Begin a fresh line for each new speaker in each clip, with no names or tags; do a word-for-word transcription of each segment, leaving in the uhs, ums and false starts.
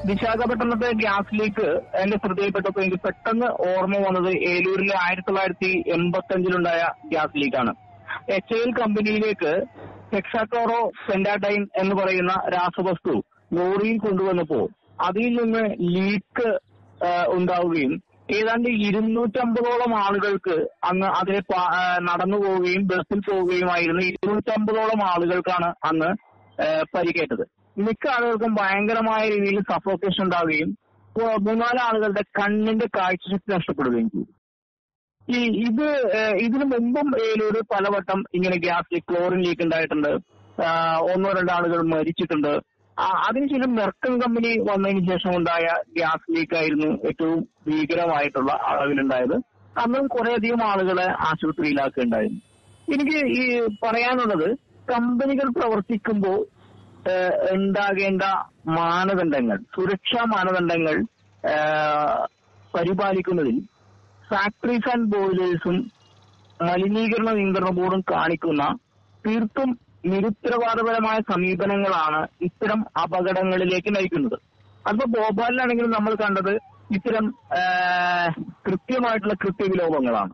വിശാഖപട്ടണത്തെ gas leak എന്റെ ശ്രദ്ധയിൽപ്പെട്ടപ്പോൾ എനിക്ക് പെട്ടെന്ന് ഓർമ്മ വന്നത് ഏലൂരിലെ ആയിരത്തി തൊള്ളായിരത്തി എൺപത്തി അഞ്ചിലുണ്ടായ ഗ്യാസ് ലീക്കാണ്. എച്ച് എൽ കമ്പനിയിലേക്ക് ഹെക്സാക്ലോറോ പെന്റാഡൈൻ എന്ന് പറയുന്ന രാസവസ്തു ലോറിയിൽ കൊണ്ടുവന്നപ്പോൾ അതിൽ നിന്ന് ലീക്ക് ഉണ്ടാവുകയും ഏതാണ്ട് ഇരുന്നൂറ്റമ്പതോളം ആളുകൾക്ക് അന്ന് അതിനെ നടന്നു പോവുകയും ബസ്സിൽ പോവുകയുമായിരുന്നു. ഇരുന്നൂറ്റമ്പതോളം ആളുകൾക്കാണ് അന്ന് പരിക്കേറ്റത്. മിക്ക ആളുകൾക്കും ഭയങ്കരമായ രീതിയിൽ സഫോക്കേഷൻ ഉണ്ടാവുകയും മൂന്നാല് ആളുകളുടെ കണ്ണിന്റെ കാഴ്ചശക്തി നഷ്ടപ്പെടുകയും ചെയ്തു. ഈ ഇത് ഇതിനു മുമ്പും ഏലൂര് പലവട്ടം ഇങ്ങനെ ഗ്യാസ് ലീക്ക്, ക്ലോറിൻ ലീക്ക് ഉണ്ടായിട്ടുണ്ട്. ഒന്നോ രണ്ടോ ആളുകൾ മരിച്ചിട്ടുണ്ട്. അതിനുശേഷം മെർക്കൻ കമ്പനി വന്നതിന് ശേഷം ഉണ്ടായ ഗ്യാസ് ലീക്ക് ആയിരുന്നു ഏറ്റവും ഭീകരമായിട്ടുള്ള അളവിലുണ്ടായത്. അന്നും കുറേയധികം ആളുകളെ ആശുപത്രിയിലാക്കുകയുണ്ടായിരുന്നു. എനിക്ക് ഈ പറയാനുള്ളത്, കമ്പനികൾ പ്രവർത്തിക്കുമ്പോൾ ഉണ്ടാകേണ്ട മാനദണ്ഡങ്ങൾ, സുരക്ഷാ മാനദണ്ഡങ്ങൾ പരിപാലിക്കുന്നതിൽ ഫാക്ടറീസ് ആൻഡ് ബോയിലേഴ്സും മലിനീകരണ നിയന്ത്രണ ബോർഡും കാണിക്കുന്ന തീർത്തും നിരുത്തരവാദപരമായ സമീപനങ്ങളാണ് ഇത്തരം അപകടങ്ങളിലേക്ക് നയിക്കുന്നത്. അതിപ്പോ ഭോപ്പാലിലാണെങ്കിലും നമ്മൾ കണ്ടത് ഇത്തരം കൃത്യമായിട്ടുള്ള കൃത്യവിലോപങ്ങളാണ്.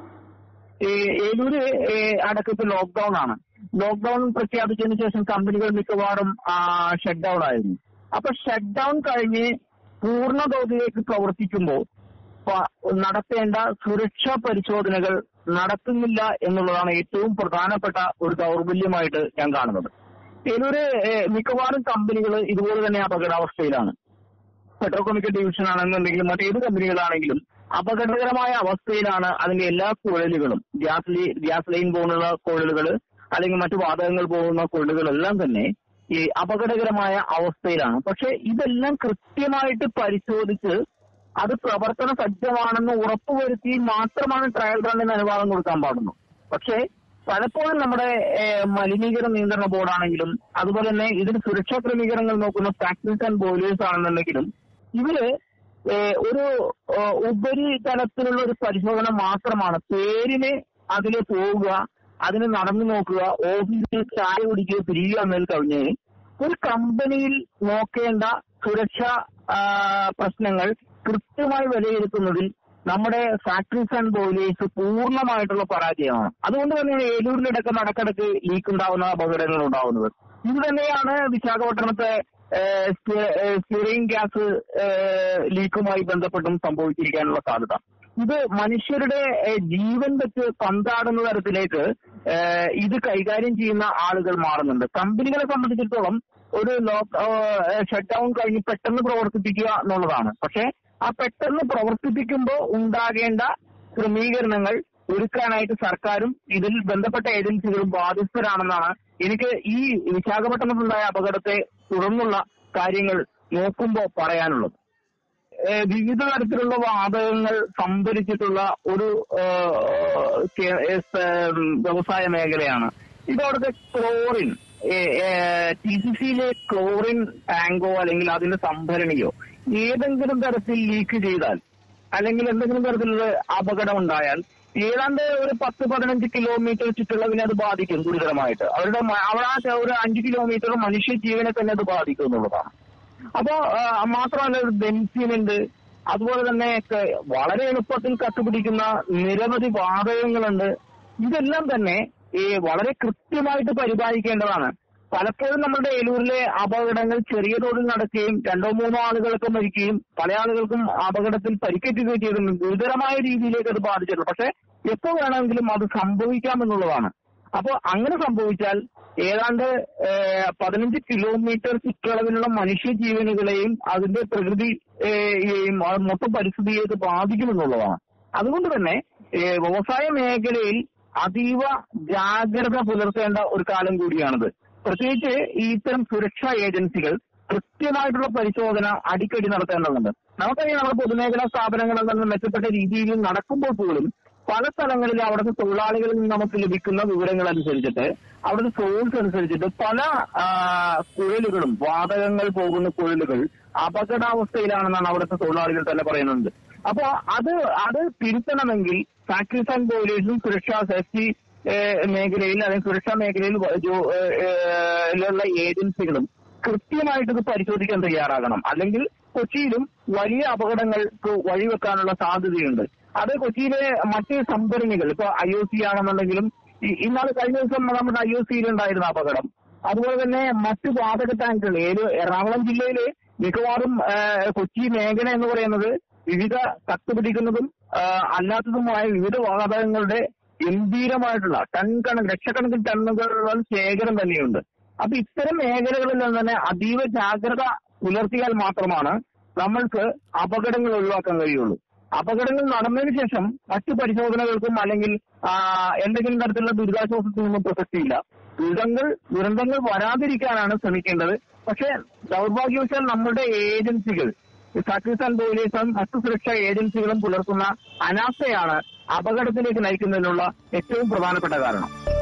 ഏലൂര് അടക്കത്തിൽ ലോക്ക്ഡൌൺ ആണ്. ലോക്ക്ഡൌൺ പ്രഖ്യാപിച്ചതിന് ശേഷം കമ്പനികൾ മിക്കവാറും ഷട്ട് ഡൌൺ ആയിരുന്നു. അപ്പൊ ഷട്ട് ഡൌൺ കഴിഞ്ഞ് പൂർണ്ണതോതിലേക്ക് പ്രവർത്തിക്കുമ്പോൾ നടത്തേണ്ട സുരക്ഷാ പരിശോധനകൾ നടത്തുന്നില്ല എന്നുള്ളതാണ് ഏറ്റവും പ്രധാനപ്പെട്ട ഒരു ദൗർബല്യമായിട്ട് ഞാൻ കാണുന്നത്. ഏലൂര് മിക്കവാറും കമ്പനികൾ ഇതുപോലെ തന്നെ അപകടാവസ്ഥയിലാണ്. പെട്രോകെമിക്കൽ ഡിവിഷൻ ആണെന്നുണ്ടെങ്കിലും മറ്റേത് കമ്പനികളാണെങ്കിലും അപകടകരമായ അവസ്ഥയിലാണ് അതിന്റെ എല്ലാ കുഴലുകളും. ഗ്യാസ് ലൈ ഗ്യാസ് ലൈൻ പോകുന്ന കുഴലുകൾ അല്ലെങ്കിൽ മറ്റു വാതകങ്ങൾ പോകുന്ന കുഴലുകളെല്ലാം തന്നെ ഈ അപകടകരമായ അവസ്ഥയിലാണ്. പക്ഷെ ഇതെല്ലാം കൃത്യമായിട്ട് പരിശോധിച്ച് അത് പ്രവർത്തന സജ്ജമാണെന്ന് ഉറപ്പുവരുത്തി മാത്രമാണ് ട്രയൽ റണ്ണിന് അനുവാദം കൊടുക്കാൻ പാടുള്ളൂ. പക്ഷേ പലപ്പോഴും നമ്മുടെ മലിനീകരണ നിയന്ത്രണ ബോർഡാണെങ്കിലും അതുപോലെ തന്നെ ഇതിന് സുരക്ഷാ ക്രമീകരണങ്ങൾ നോക്കുന്ന ഫാക്ടറീസ് ആൻഡ് ബോയിലേഴ്സ് ആണെന്നുണ്ടെങ്കിലും ഇവര് ഒരു ഉപരിതലത്തിലുള്ള ഒരു പരിശോധന മാത്രമാണ്. പേരിന് അതിൽ പോവുക, അതിന് നടന്നു നോക്കുക, ഓഫീസിൽ ചായ കുടിക്കുക, തിരികെ എന്നതിൽ കവിഞ്ഞ് ഒരു കമ്പനിയിൽ നോക്കേണ്ട സുരക്ഷാ പ്രശ്നങ്ങൾ കൃത്യമായി വിലയിരുത്തുന്നതിൽ നമ്മുടെ ഫാക്ടറീസ് ആൻഡ് ബോയിലേഴ്സ് പൂർണ്ണമായിട്ടുള്ള പരാജയമാണ്. അതുകൊണ്ട് തന്നെയാണ് ഏലൂരിലിടക്ക് നടക്കിടക്ക് ലീക്ക് ഉണ്ടാവുന്ന അപകടങ്ങൾ ഉണ്ടാവുന്നത്. ഇത് തന്നെയാണ് വിശാഖപട്ടണത്തെ സ്റ്റീറിംഗ് ഗ്യാസ് ലീക്കുമായി ബന്ധപ്പെട്ടും സംഭവിച്ചിരിക്കാനുള്ള സാധ്യത. ഇത് മനുഷ്യരുടെ ജീവൻ വെച്ച് പന്താടുന്ന തരത്തിലേക്ക് ഇത് കൈകാര്യം ചെയ്യുന്ന ആളുകൾ മാറുന്നുണ്ട്. കമ്പനികളെ സംബന്ധിച്ചിടത്തോളം ഒരു ലോക്ക് ഷട്ട് ഡൌൺ കഴിഞ്ഞ് പെട്ടെന്ന് പ്രവർത്തിപ്പിക്കുക എന്നുള്ളതാണ്. പക്ഷെ ആ പെട്ടെന്ന് പ്രവർത്തിപ്പിക്കുമ്പോൾ ഉണ്ടാകേണ്ട ക്രമീകരണങ്ങൾ ഒരുക്കാനായിട്ട് സർക്കാരും ഇതിൽ ബന്ധപ്പെട്ട ഏജൻസികളും ബാധ്യസ്ഥരാണെന്നാണ് എനിക്ക് ഈ വിശാഖപട്ടണത്തിലുണ്ടായ അപകടത്തെ തുടർന്നുള്ള കാര്യങ്ങൾ നോക്കുമ്പോൾ പറയാനുള്ളത്. വിവിധ തരത്തിലുള്ള വാതകങ്ങൾ സംഭരിച്ചിട്ടുള്ള ഒരു വ്യവസായ മേഖലയാണ്. ഇതവിടുത്തെ ക്ലോറിൻ, ടി സി സിയിലെ ക്ലോറിൻ ടാങ്കോ അല്ലെങ്കിൽ അതിന്റെ സംഭരണിയോ ഏതെങ്കിലും തരത്തിൽ ലീക്ക് ചെയ്താൽ അല്ലെങ്കിൽ എന്തെങ്കിലും തരത്തിലുള്ള അപകടം ഉണ്ടായാൽ ഏതാണ്ട് ഒരു പത്ത് പതിനഞ്ച് കിലോമീറ്റർ ചുറ്റളവിനെ അത് ബാധിക്കും ഗുരുതരമായിട്ട്. അവരുടെ അവിടെ ഒരു അഞ്ച് കിലോമീറ്റർ മനുഷ്യ ജീവനെ തന്നെ അത് ബാധിക്കും എന്നുള്ളതാണ്. അപ്പോ മാത്രമല്ല ഒരു ബെൻസിനുണ്ട്, അതുപോലെ തന്നെ വളരെ എളുപ്പത്തിൽ കത്തുപിടിക്കുന്ന നിരവധി വാതകങ്ങളുണ്ട്. ഇതെല്ലാം തന്നെ ഈ വളരെ കൃത്യമായിട്ട് പരിപാലിക്കേണ്ടതാണ്. പലപ്പോഴും നമ്മുടെ ഏലൂരിലെ അപകടങ്ങൾ ചെറിയ തോതിൽ നടക്കുകയും രണ്ടോ മൂന്നോ ആളുകൾക്ക് മരിക്കുകയും പല ആളുകൾക്കും അപകടത്തിൽ പരിക്കേറ്റുകയും ചെയ്തിട്ടുണ്ട്. ഗുരുതരമായ രീതിയിലേക്ക് അത് ബാധിച്ചിട്ടുണ്ട്. പക്ഷെ എപ്പോൾ വേണമെങ്കിലും അത് സംഭവിക്കാമെന്നുള്ളതാണ്. അപ്പോൾ അങ്ങനെ സംഭവിച്ചാൽ ഏതാണ്ട് പതിനഞ്ച് കിലോമീറ്റർ ചുറ്റളവിലുള്ള മനുഷ്യജീവനുകളെയും അതിന്റെ പ്രകൃതിയെയും മൊത്തം പരിസ്ഥിതിയെ ഇത് ബാധിക്കുമെന്നുള്ളതാണ്. അതുകൊണ്ട് തന്നെ വ്യവസായ മേഖലയിൽ അതീവ ജാഗ്രത പുലർത്തേണ്ട ഒരു കാലം കൂടിയാണിത്. പ്രത്യേകിച്ച് ഈ ഇത്തരം സുരക്ഷാ ഏജൻസികൾ കൃത്യമായിട്ടുള്ള പരിശോധന അടിക്കടി നടത്തേണ്ടതുണ്ട്. നമുക്കറിയാം, നമ്മുടെ പൊതുമേഖലാ സ്ഥാപനങ്ങളിൽ നിന്ന് മെച്ചപ്പെട്ട രീതിയിൽ നടക്കുമ്പോൾ പോലും പല സ്ഥലങ്ങളിൽ അവിടുത്തെ തൊഴിലാളികളിൽ നിന്ന് നമുക്ക് ലഭിക്കുന്ന വിവരങ്ങൾ അനുസരിച്ചിട്ട് അവിടുത്തെ സോഴ്സ് അനുസരിച്ചിട്ട് പല കുഴലുകളും വാതകങ്ങൾ പോകുന്ന കുഴലുകൾ അപകടാവസ്ഥയിലാണെന്നാണ് അവിടുത്തെ തൊഴിലാളികൾ തന്നെ പറയുന്നത്. അപ്പൊ അത് അത് തിരുത്തണമെങ്കിൽ ഫാക്ടറീസ് ആൻഡ് ബോയിലേഴ്സും സുരക്ഷാ സേഫ്റ്റി മേഖലയിൽ അല്ലെങ്കിൽ സുരക്ഷാ മേഖലയിൽ ഉള്ള ഏജൻസികളും കൃത്യമായിട്ട് ഇത് പരിശോധിക്കാൻ തയ്യാറാകണം. അല്ലെങ്കിൽ കൊച്ചിയിലും വലിയ അപകടങ്ങൾക്ക് വഴിവെക്കാനുള്ള സാധ്യതയുണ്ട്. അത് കൊച്ചിയിലെ മറ്റ് സംഭരണികൾ, ഇപ്പൊ ഐ ഒ സി ആണെന്നുണ്ടെങ്കിലും ഇന്നാള് കഴിഞ്ഞ ദിവസം നമ്മുടെ ഐ ഒ സിയിലുണ്ടായിരുന്ന അപകടം, അതുപോലെ തന്നെ മറ്റ് വാതക ടാങ്കുകൾ, ഏത് എറണാകുളം ജില്ലയിലെ മിക്കവാറും കൊച്ചി മേഖല എന്ന് പറയുന്നത് വിവിധ കത്തുപിടിക്കുന്നതും അല്ലാത്തതുമായ വിവിധ വാതകങ്ങളുടെ ഗംഭീരമായിട്ടുള്ള ടൺ കണക്ക് ലക്ഷക്കണക്കിന് ടണ്ണുകളുള്ള ശേഖരം തന്നെയുണ്ട്. അപ്പൊ ഇത്തരം മേഖലകളിൽ നിന്ന് തന്നെ അതീവ ജാഗ്രത പുലർത്തിയാൽ മാത്രമാണ് നമ്മൾക്ക് അപകടങ്ങൾ ഒഴിവാക്കാൻ കഴിയുള്ളൂ. അപകടങ്ങൾ നടന്നതിന് ശേഷം മറ്റു പരിശോധനകൾക്കും അല്ലെങ്കിൽ എന്തെങ്കിലും തരത്തിലുള്ള ദുരിതാശ്വാസത്തിനൊന്നും പ്രസക്തിയില്ല. ദുരിതങ്ങൾ ദുരന്തങ്ങൾ വരാതിരിക്കാനാണ് ശ്രമിക്കേണ്ടത്. പക്ഷെ ദൗർഭാഗ്യവശാൽ നമ്മുടെ ഏജൻസികൾ, സർവീസ് ആൻഡ് പോലീസും മറ്റു സുരക്ഷാ ഏജൻസികളും പുലർത്തുന്ന അനാസ്ഥയാണ് അപകടത്തിലേക്ക് നയിക്കുന്നതിനുള്ള ഏറ്റവും പ്രധാനപ്പെട്ട കാരണം.